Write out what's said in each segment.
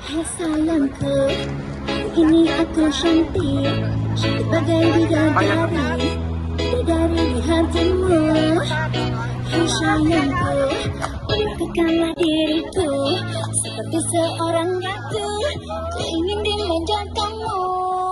Hai sayangku, ini aku cantik, cantik bagai bidadari, bidadari di hatimu. Hai sayangku, lakukanlah diriku seperti seorang ratu, ku ingin dimanja kamu.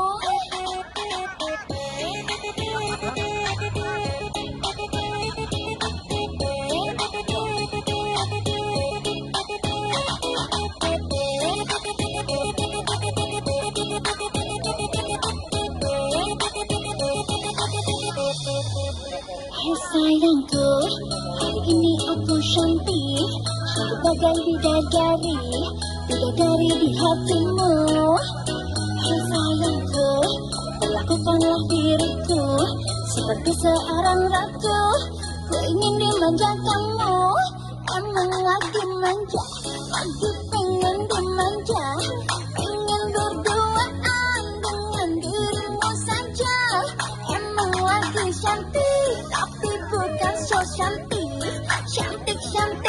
Hai sayangku, hari ini aku cantik, cantik bagai bidadari, bidadari di hatimu. Hai sayangku, perlakukanlah diriku seperti seorang ratu, ku ingin dimanja kamu. Emang lagi manja, lagi pengen dimanja, pengen berduaan dengan dirimu saja. Emang lagi cantik, tapi bukan so cantik, cantik-cantik.